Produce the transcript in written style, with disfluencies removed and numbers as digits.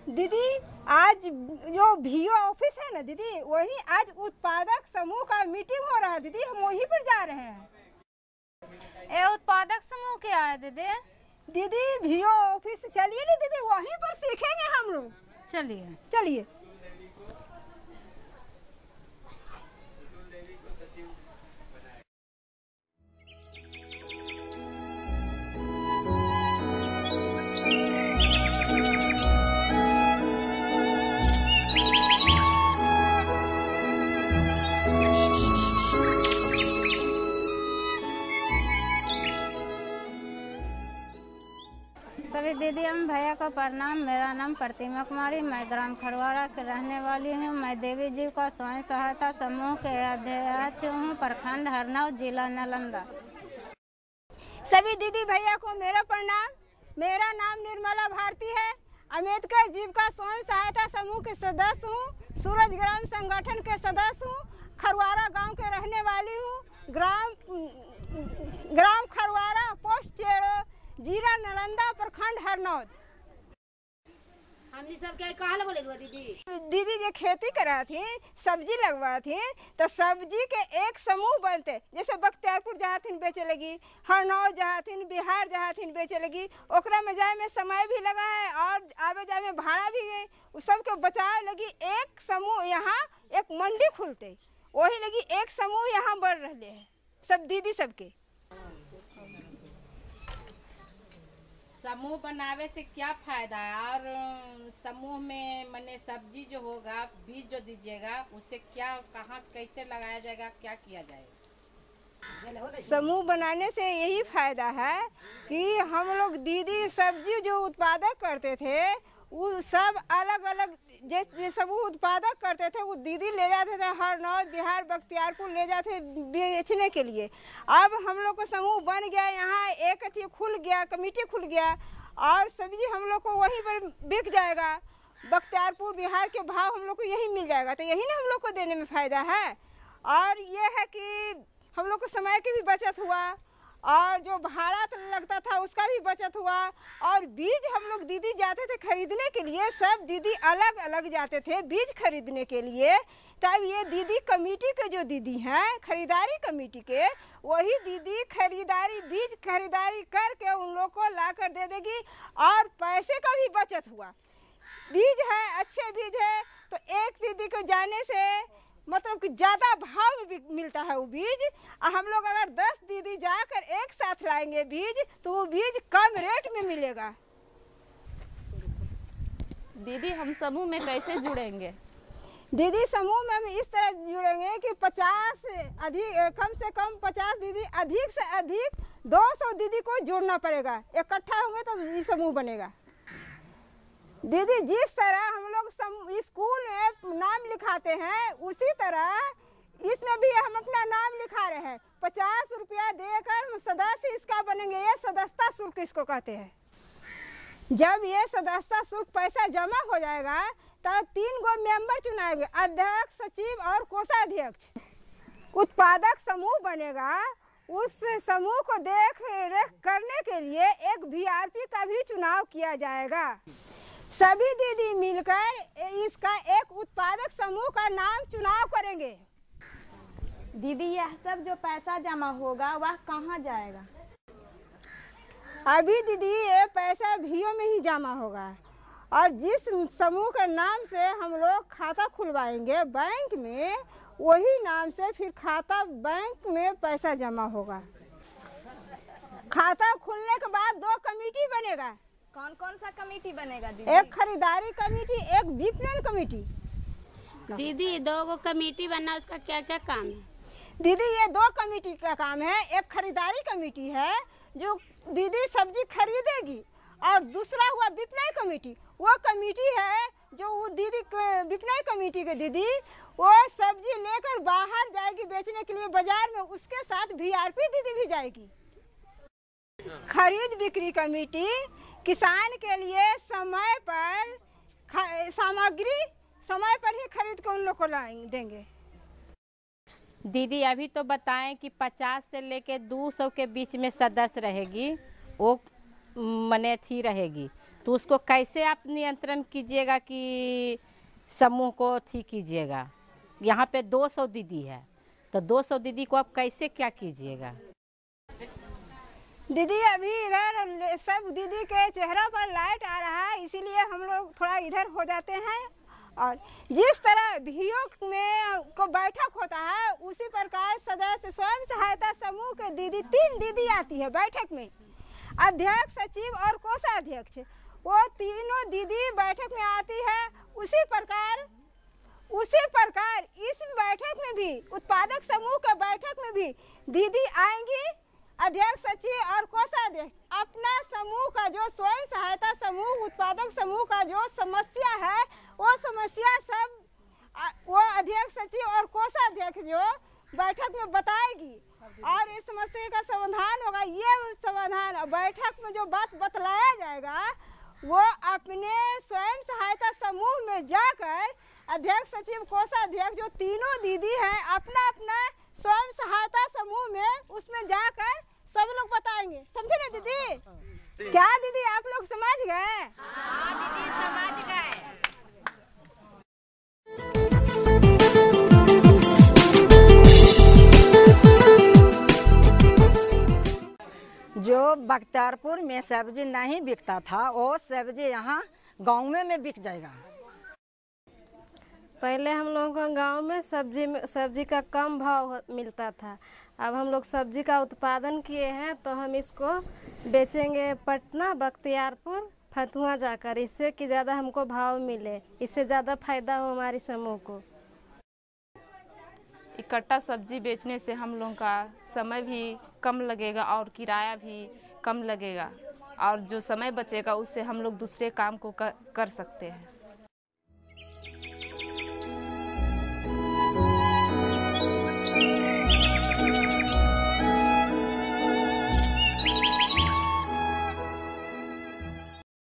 दीदी आज जो VO ऑफिस है ना दीदी, वही आज उत्पादक समूह का मीटिंग हो रहा है दीदी, हम वहीं पर जा रहे हैं। ये उत्पादक समूह क्या है दीदी? दीदी VO ऑफिस चलिए ना दीदी, वहीं पर सीखेंगे हम लोग। चलिए चलिए। सभी दीदी एवं भैया को प्रणाम। मेरा नाम प्रतिमा कुमारी, मैं ग्राम खरवाड़ा के रहने वाली हूँ। मैं देवी जी का स्वयं सहायता समूह के अध्यक्ष हूँ, प्रखंड हरनौत, जिला नालंदा। सभी दीदी भैया को मेरा प्रणाम। मेरा नाम निर्मला भारती है, अम्बेडकर जीविका स्वयं सहायता समूह के सदस्य हूँ, सूरज ग्राम संगठन के सदस्य हूँ, खरवाड़ा गांव के रहने वाली हूँ। ग्राम खरवाड़ा, पोस्ट चेड़ो, जिला नालंदा, प्रखंड हरनौत। हमने सब क्या कहा बोले दीदी जो खेती करा थी, सब्जी लगवा थी, तो सब्जी के एक समूह बनते, जैसे बख्तियारपुर जहाँ थी बेचे लगी, हरनौत जहाँ थी, बिहार जहाँ थी बेचे लगी, ओकरा में जाए में समय भी लगा है और आवे जाए में भाड़ा भी गई, उस सब के बचाए लगी एक समूह यहाँ एक मंडी खुलते, वही लगी एक समूह यहाँ बढ़ रहे हैं सब दीदी सबके। समूह बनावे से क्या फायदा है और समूह में मने सब्जी जो होगा, बीज जो दीजिएगा, उससे क्या कहाँ कैसे लगाया जाएगा, क्या किया जाएगा? समूह बनाने से यही फायदा है कि हम लोग दीदी सब्जी जो उत्पादक करते थे वो सब अलग अलग जैसे समूह उत्पादक करते थे, वो दीदी ले जाते थे हरनौत, बिहार, बख्तियारपुर ले जाते बेचने के लिए। अब हम लोग को समूह बन गया, यहाँ एक अथी खुल गया, कमेटी खुल गया और सब्जी हम लोग को वहीं पर बिक जाएगा। बख्तियारपुर, बिहार के भाव हम लोग को यही मिल जाएगा, तो यही ना हम लोग को देने में फ़ायदा है। और ये है कि हम लोग को समय की भी बचत हुआ और जो भाड़ा लगता था उसका भी बचत हुआ। और बीज हम लोग दीदी जाते थे खरीदने के लिए, सब दीदी अलग अलग जाते थे बीज खरीदने के लिए। तब ये दीदी कमेटी के जो दीदी हैं, खरीदारी कमेटी के, वही दीदी खरीदारी बीज खरीदारी करके उन लोग को ला कर दे देगी और पैसे का भी बचत हुआ। बीज है, अच्छे बीज है तो एक दीदी को जाने से मतलब कि ज़्यादा भाव में भी मिलता है वो बीज। हम लोग अगर 10 दीदी जाकर एक साथ लाएंगे बीज तो वो बीज कम रेट में मिलेगा। दीदी हम समूह में कैसे जुड़ेंगे? दीदी समूह में हम इस तरह जुड़ेंगे कि 50 अधिक कम से कम 50 दीदी, अधिक से अधिक 200 दीदी को जोड़ना पड़ेगा। इकट्ठा होंगे तो ये समूह बनेगा। दीदी जिस तरह हम लोग स्कूल में नाम लिखाते हैं उसी तरह इसमें भी हम अपना नाम लिखा रहे हैं। 50 रुपया देकर हम सदस्य इसका बनेंगे, ये सदस्यता शुल्क इसको कहते हैं। जब ये सदस्यता शुल्क पैसा जमा हो जाएगा तब 3 गो मेंबर चुनाएंगे, अध्यक्ष, सचिव और कोषाध्यक्ष। उत्पादक समूह बनेगा, उस समूह को देख रेख करने के लिए एक VRP का भी चुनाव किया जाएगा। सभी दीदी मिलकर इसका एक उत्पादक समूह का नाम चुनाव करेंगे। दीदी यह सब जो पैसा जमा होगा वह कहाँ जाएगा? अभी दीदी ये पैसा VO में ही जमा होगा और जिस समूह के नाम से हम लोग खाता खुलवाएंगे बैंक में, वही नाम से फिर खाता बैंक में पैसा जमा होगा। खाता खुलने के बाद 2 कमेटी बनेगा। कौन कौन सा कमेटी बनेगा दीदी? एक खरीदारी कमेटी, एक विपणन कमेटी। दीदी 2 कमेटी बनना, उसका क्या क्या काम है? दीदी ये 2 कमेटी का काम है। एक खरीदारी कमेटी है जो दीदी सब्जी खरीदेगी और दूसरा हुआ विपणन कमेटी। वो कमेटी है जो वो दीदी विपणन कमेटी के दीदी वो सब्जी लेकर बाहर जाएगी बेचने के लिए बाजार में, उसके साथ VRP दीदी भी जाएगी। खरीद बिक्री कमेटी किसान के लिए समय पर सामग्री समय पर ही खरीद के उन लोग को देंगे। दीदी अभी तो बताएं कि 50 से लेके 200 के बीच में सदस्य रहेगी, वो मने थी रहेगी। तो उसको कैसे आप नियंत्रण कीजिएगा कि समूह को ठीक कीजिएगा? यहाँ पे 200 दीदी है, तो 200 दीदी को आप कैसे क्या कीजिएगा? दीदी अभी इधर सब दीदी के चेहरा पर लाइट आ रहा है, इसीलिए हम लोग थोड़ा इधर हो जाते हैं। और जिस तरह भीओ में को बैठक होता है, उसी प्रकार सदस्य स्वयं सहायता समूह के दीदी 3 दीदी आती है बैठक में, अध्यक्ष, सचिव और कोषाध्यक्ष। वो तीनों दीदी बैठक में आती है। उसी प्रकार इस बैठक में भी, उत्पादक समूह के बैठक में भी दीदी आएंगी, अध्यक्ष, सचिव और कोषाध्यक्ष। अपना समूह का जो स्वयं सहायता समूह, उत्पादक समूह का जो समस्या है, वो समस्या सब वो अध्यक्ष, सचिव और कोषाध्यक्ष जो बैठक में बताएगी और इस समस्या का समाधान होगा। ये समाधान बैठक में जो बात बतलाया जाएगा, वो अपने स्वयं सहायता समूह में जाकर अध्यक्ष, सचिव, कोषाध्यक्ष जो तीनों दीदी हैं, अपना अपना स्वयं सहायता समूह में उसमें जाकर सब लोग बताएंगे। समझे ना दीदी? क्या दीदी आप लोग समझ गए? हाँ दीदी समझ गए। जो बख्तियारपुर में सब्जी नहीं बिकता था, वो सब्जी यहाँ गाँव में बिक जाएगा। पहले हम लोगों को गांव में सब्जी का कम भाव मिलता था। अब हम लोग सब्जी का उत्पादन किए हैं, तो हम इसको बेचेंगे पटना, बख्तियारपुर, फतुहा जाकर, इससे कि ज़्यादा हमको भाव मिले, इससे ज़्यादा फायदा हो हमारी समूह को। इकट्ठा सब्जी बेचने से हम लोगों का समय भी कम लगेगा और किराया भी कम लगेगा, और जो समय बचेगा उससे हम लोग दूसरे काम को कर सकते हैं।